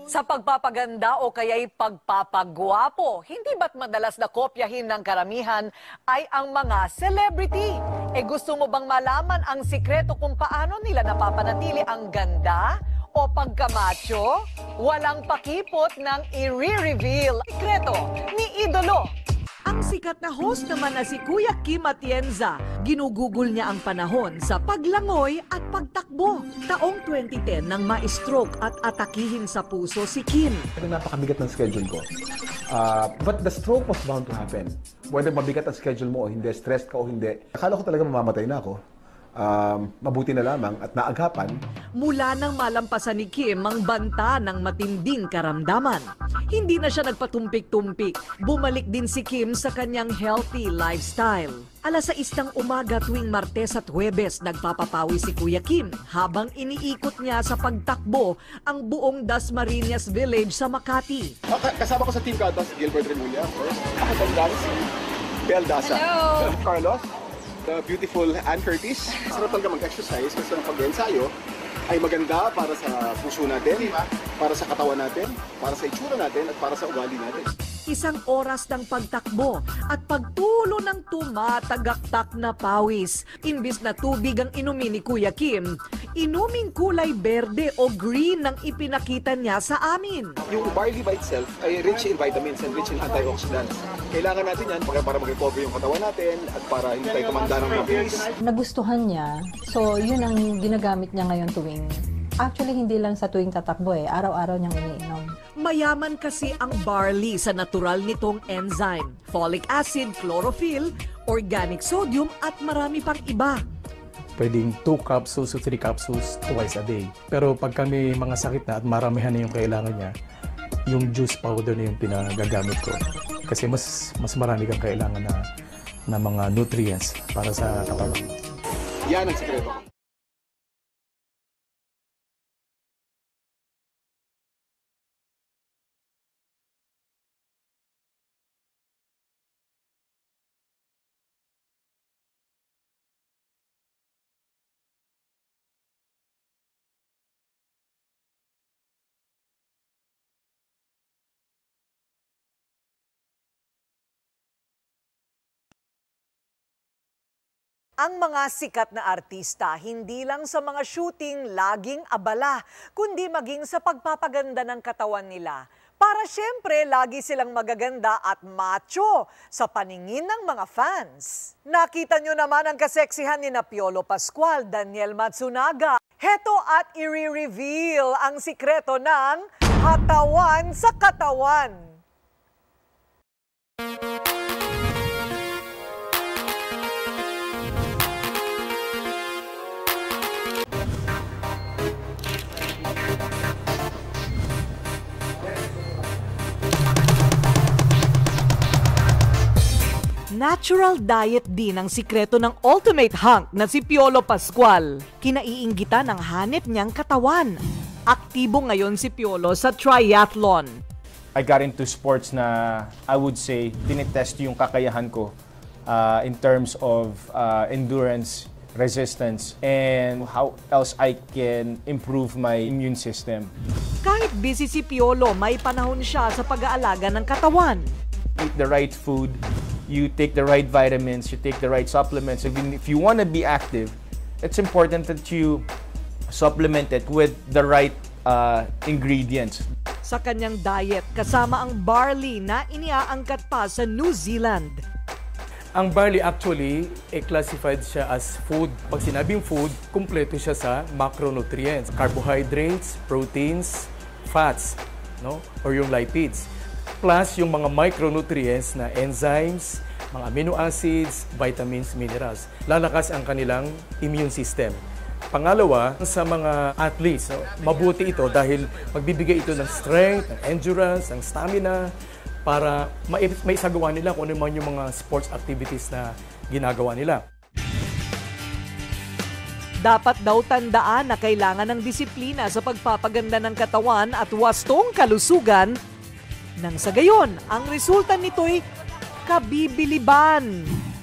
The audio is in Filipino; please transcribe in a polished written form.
Sa pagpapaganda o kaya'y pagpapagwapo, hindi ba't madalas na kopyahin ng karamihan ay ang mga celebrity? Gusto mo bang malaman ang sikreto kung paano nila napapanatili ang ganda o pagkamacho? Walang pakipot ng i-reveal. Sikreto ni Idolo. Ang sikat na host naman na si Kuya Kim Atienza, ginugugol niya ang panahon sa paglangoy at pagtakbo. Taong 2010 nang ma-stroke at atakihin sa puso si Kim. Napakabigat ng schedule ko. But the stroke was bound to happen. Whether mabigat ang schedule mo o hindi, stressed ka o hindi. Akala ko talaga mamamatay na ako. Mabuti na lamang at naagapan. Mula nang malampasan ni Kim ang banta ng matinding karamdaman, hindi na siya nagpatumpik-tumpik. Bumalik din si Kim sa kanyang healthy lifestyle. Alas 6 ng umaga tuwing Martes at Huwebes, nagpapapawi si Kuya Kim habang iniikot niya sa pagtakbo ang buong Dasmariñas Village sa Makati. Kasama ko sa team Katas, Gilbert Remulla. Ako tandang si Bel Daza. Hello! Carlos. The beautiful Ann Curtis. Sarap talaga mag-exercise kasi ang pag-ensayo ay maganda para sa puso natin, para sa katawan natin, para sa itsura natin at para sa ugali natin. Isang oras ng pagtakbo at pagtulo ng tumatagaktak na pawis. Imbis na tubig ang inumin ni Kuya Kim, inuming kulay berde o green ang ipinakita niya sa amin. Yung barley by itself ay rich in vitamins and rich in antioxidants. Kailangan natin yan para mag-recover yung katawan natin at para hindi tayo tumanda ng mabilis. Nagustuhan niya, so yun ang ginagamit niya ngayon tuwing. Actually, hindi lang sa tuwing tatakbo araw-araw niyang iniinom. Mayaman kasi ang barley sa natural nitong enzyme, folic acid, chlorophyll, organic sodium at marami pang iba. Pwedeng 2 capsules to 3 capsules twice a day. Pero pag kami mga sakit na at maramihan na yung kailangan niya, yung juice powder na yung pinagagamit ko. Kasi mas marami kang kailangan na mga nutrients para sa katawan. Yan ang sikreto. Ang mga sikat na artista, hindi lang sa mga shooting laging abala, kundi maging sa pagpapaganda ng katawan nila. Para syempre, lagi silang magaganda at macho sa paningin ng mga fans. Nakita nyo naman ang kaseksihan ni Piolo Pascual, Daniel Matsunaga. Heto at i-reveal ang sikreto ng hatawan sa katawan. Natural diet din ang sikreto ng ultimate hunk na si Piolo Pascual. Kinaiinggitan ang hanip niyang katawan. Aktibo ngayon si Piolo sa triathlon. I got into sports na I would say tinitest yung kakayahan ko in terms of endurance, resistance, and how else I can improve my immune system. Kahit busy si Piolo, may panahon siya sa pag-aalaga ng katawan. Eat the right food, you take the right vitamins, you take the right supplements. If you want to be active, it's important that you supplement it with the right ingredients. Sa kanyang diet, kasama ang barley na iniaangkat pa sa New Zealand. Ang barley actually, classified siya as food. Pag sinabing food, kumpleto siya sa macronutrients. Carbohydrates, proteins, fats, no? Or yung lipids. Plus yung mga micronutrients na enzymes, mga amino acids, vitamins, minerals. Lalakas ang kanilang immune system. Pangalawa, sa mga athletes, mabuti ito dahil magbibigay ito ng strength, ng endurance, ng stamina, para maisagawa nila kung ano man yung mga sports activities na ginagawa nila. Dapat daw tandaan na kailangan ng disiplina sa pagpapaganda ng katawan at wastong kalusugan. Nang sa gayon, ang resulta nito'y kabibiliban.